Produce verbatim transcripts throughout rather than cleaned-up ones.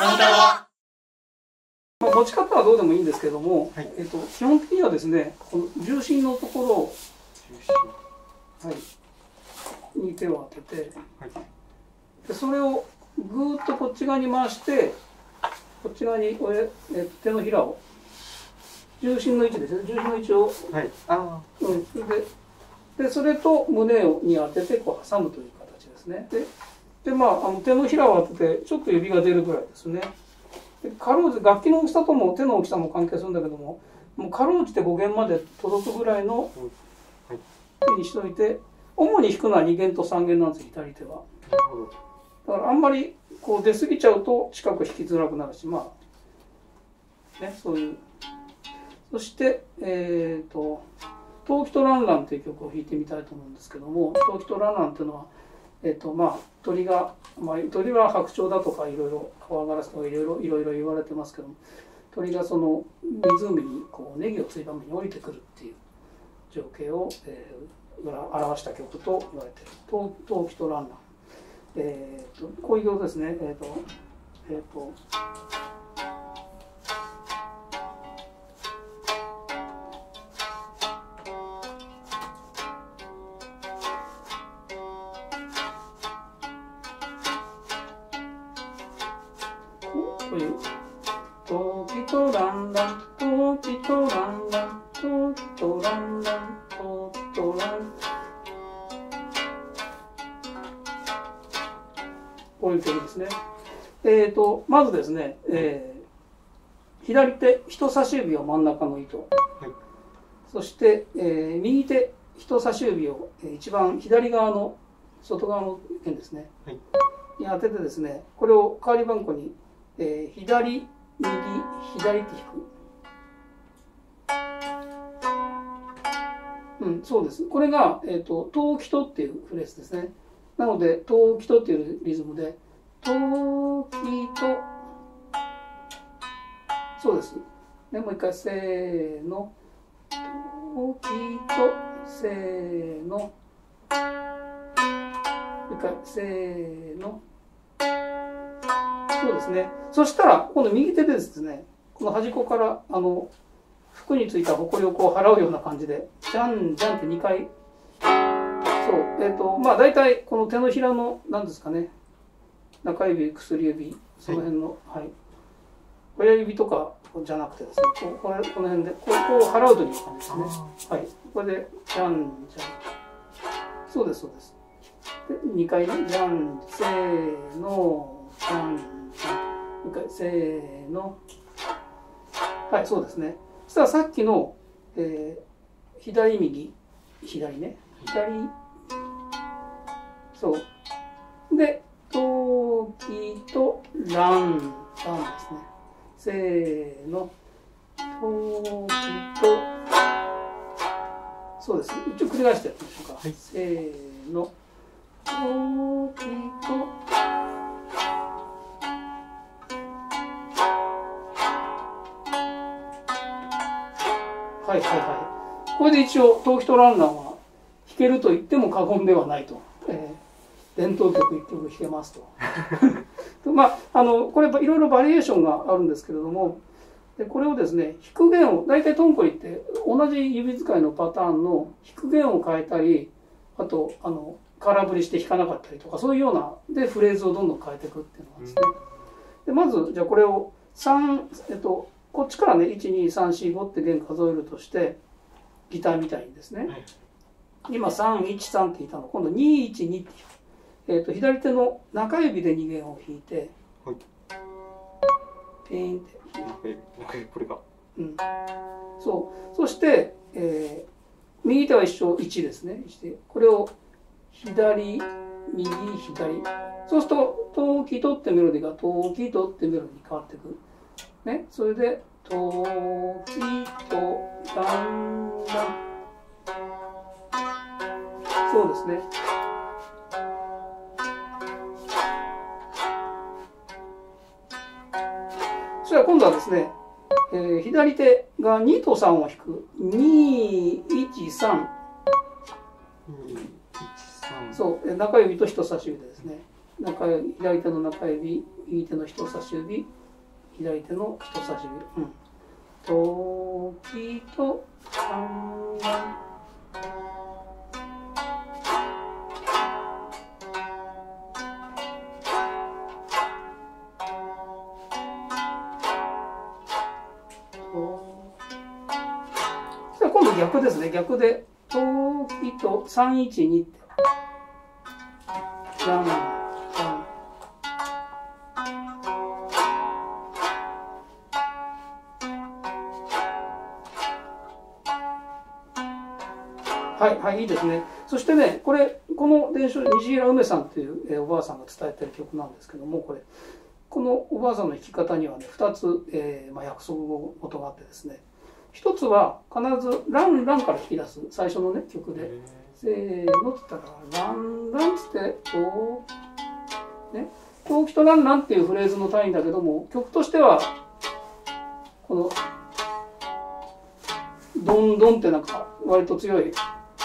サンタはまあ持ち方はどうでもいいんですけども、 はい、 えっと基本的にはですね、この重心のところを、はい、に手を当てて、はい、でそれをぐーっとこっち側に回して、こっち側におええ手のひらを重心の位置ですね、重心の位置を、はい、あうん、それで、でそれと胸をに当ててこう挟むという形ですね。で、でまあ、あの手のひらを当ててちょっと指が出るぐらいですね。でかろうじて楽器の大きさとも手の大きさも関係するんだけども、もうかろうじて語源まで届くぐらいの手にしといて、主に弾くのはに弦とさん弦なんです、左手は。だからあんまりこう出過ぎちゃうと近く弾きづらくなるし、まあね、そういう。そしてえっ、ー、と「陶器とランラン」という曲を弾いてみたいと思うんですけども、陶器とランランというのは、えーとまあ、鳥が、まあ、鳥は白鳥だとかいろいろ川ガラスとかいろいろいろいろ言われてますけども、鳥がその湖にこうネギをついばめに降りてくるっていう情景を、えー、表した曲と言われている「陶器とランラン」。えー、とこういう曲ですね。えっ、ー、とえっ、ー、とこういう「陶器とランラン陶器とランラン陶器とランラン陶器とラン」こういう曲ですね。えーとまずですね、えー、左手人差し指を真ん中の糸、はい、そして、えー、右手人差し指を一番左側の外側の弦ですね、はい、に当ててですね、これを代わりばんこに、えー、左右左って弾く。うん、そうです。これが、えーと、陶器とっていうフレーズですね。なので、陶器とっていうリズムで、陶器と、そうです。ね、もう一回、せーの、陶器と、せーの、もう一回、せーの、そうですね。そしたら、今度右手でですね、この端っこから、あの、服についたほこりをこう払うような感じで、じゃんじゃんってにかい、そう、えっと、まあ大体この手のひらの、なんですかね、中指、薬指、その辺の、はい、親指とかじゃなくてですね、こうこれこの辺で、こう、こう払うという感じですね。はい、これで、じゃんじゃん。そうです、そうです。で、にかいね、じゃん、せーの、じゃん、じゃん。にかい、せーの。はい、そうですね。そしたらさっきの、えー、左右、左ね、左、そう。で、陶器とラン、ランですね。せーの。陶器と、そうです。一応繰り返してやってみましょうか。はい、せーの。陶器と、はいはいはい。これで一応、陶器とランランは弾けると言っても過言ではないと。えー、伝統曲一曲弾けますと。まあ、あの、これいろいろバリエーションがあるんですけれども、でこれをですね、弾く弦を、大体トンコリって同じ指使いのパターンの弾く弦を変えたり、あと、あの、空振りして弾かなかったりとか、そういうような、で、フレーズをどんどん変えていくっていうのがですね。で、まず、じゃあこれをさん、えっと、こっちからね、いち、に、さん、よん、ごって弦数えるとして、ギターみたいにですね。はい、今、さん、いち、さんって弾いたの。今度、に、いち、にって弾く。えっと、左手の中指でに弦を弾いて、はい、ピーンって弾いて。 これが。 うん。そう。そして、えー、右手は一緒、いちですね。これを、左、右、左。そうすると、陶器とってメロディーが、陶器とってメロディーに変わっていく。ね、それで、陶器とランラン。そうですね。そしたら今度はですね、えー、左手がにとさんを弾く。に、いち、さん。そう、中指と人差し指でですね。 中指、左手の中指、右手の人差し指、左手の人差し指。うん。ときとさんが今度逆ですね。逆で、ときとさんいちにって。ラン、ラン。はい、はい、いいですね。そしてね、これ、この伝承、虹平梅さんという、えー、おばあさんが伝えてる曲なんですけども、これ、このおばあさんの弾き方にはね、ふたつ、えーまあ、約束事があってですね、一つは必ずランランから弾き出す、最初のね、曲で。せーのって言ったら、ランランっつって、と、ね、ときとランランっていうフレーズの単位だけども、曲としては、この、ドンドンってなんか、割と強い、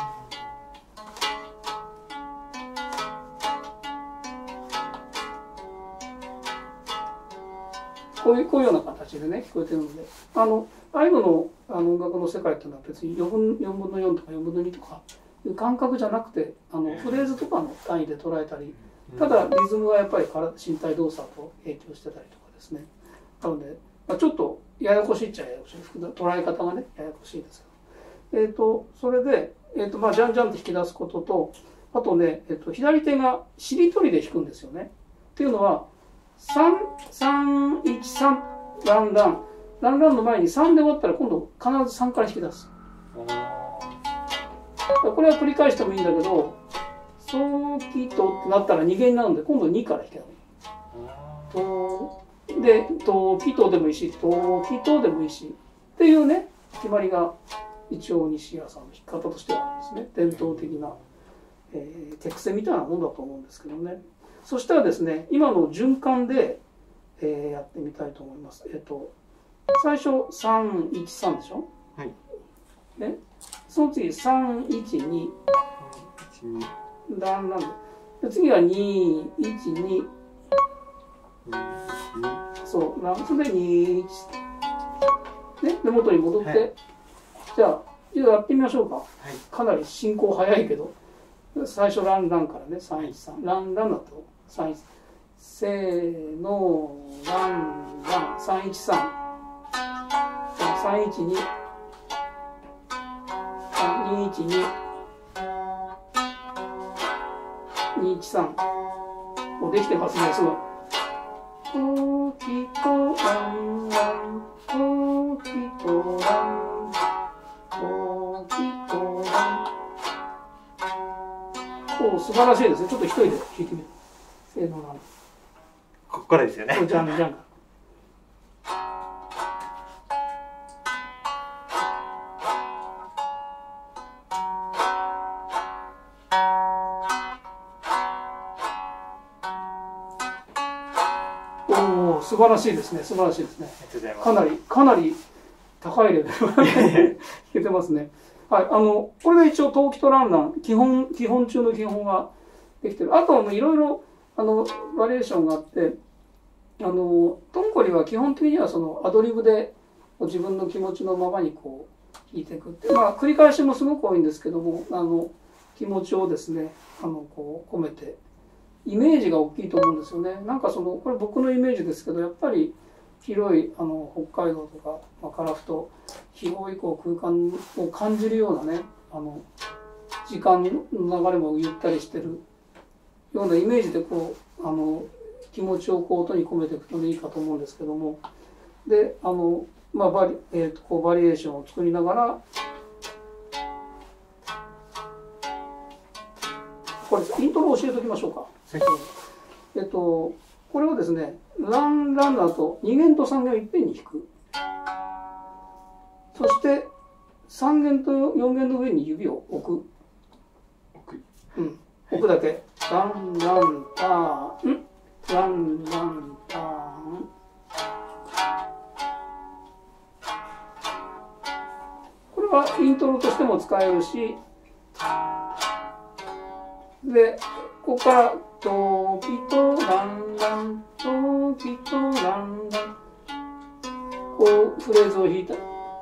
こういう、こういうような形でね、聞こえてるので、あの、アイヌのあの音楽の世界っていうのは別によんぶんのよんとかよんぶんのにとかいう感覚じゃなくて、あのフレーズとかの単位で捉えたり、ただリズムはやっぱり身体動作と影響してたりとかですね。なので、まあ、ちょっとややこしいっちゃややこしい。捉え方がね、ややこしいですけど。えっ、ー、と、それで、えっ、ー、と、まあ、じゃんじゃんって引き出すことと、あとね、えっ、ー、と、左手がしりとりで弾くんですよね。っていうのは、さん、さん、いち、さん、ランラン。ランランの前にさんで終わったら今度必ずさんから引き出す。これは繰り返してもいいんだけど、ソキトってなったらに弦なので今度にから弾き出す。とで、トキトでもいいし、トキトでもいいしっていうね、決まりが一応西谷さんの弾き方としてはあるんですね。伝統的な、えー、手癖みたいなもんだと思うんですけどね。そしたらですね、今の循環で、えー、やってみたいと思います。えっと最初さんいちさんでしょ。はい。ね。その次さんいちに。ランランで。次はにいちに。そう。それでにいち。ね。で元に戻って。はい、じゃあやってみましょうか。はい、かなり進行早いけど。最初ランランからね。さんいちさん。ランランだとさんいち。せーのランランさんいちさん。さんいちに、にいちに、にいちさん。もうできてますね、すごい。ときとランラン、ときとラン、ときとラン。おお、素晴らしいですね。ちょっと一人で弾いてみる。せーのラン。 ここからですよね。 じゃんじゃん。おお、素晴らしいですね。素晴らしいですね。かなりかなり高いレベル弾けてますね。はい、あのこれで一応トーキとランラン基本基本中の基本ができてる。あとはいろいろあのバリエーションがあって、あのトンコリは基本的にはそのアドリブで自分の気持ちのままにこう弾いていくって、まあ繰り返しもすごく多いんですけども、あの気持ちをですね、あのこう込めて。イメージが大きいと思うんですよね。なんかそのこれ僕のイメージですけど、やっぱり広いあの北海道とか、まあ、樺太広いこう空間を感じるようなね、あの時間の流れもゆったりしてるようなイメージでこうあの気持ちをこう音に込めていくといいかと思うんですけども、であの、まあバリえー、とこうバリエーションを作りながら。これイントロを教えておきましょうか。えっとこれをですね、ランランの後に弦とさん弦をいっぺんに弾く。そしてさん弦とよん弦の上に指を置く。置く。うん。置くだけ。ランランターン、ランランターン。これはイントロとしても使えるし。で、ここからトキトランラントキトランラン、こうフレーズを弾いた。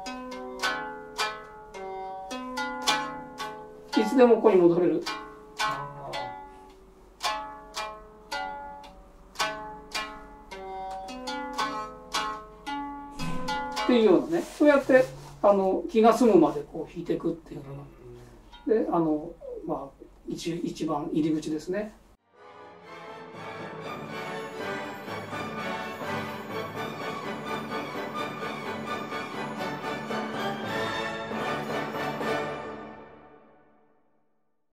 いつでもここに戻れる。っていうようなね、そうやってあの気が済むまでこう弾いていくっていうのが、であのまあ一一番入り口ですね。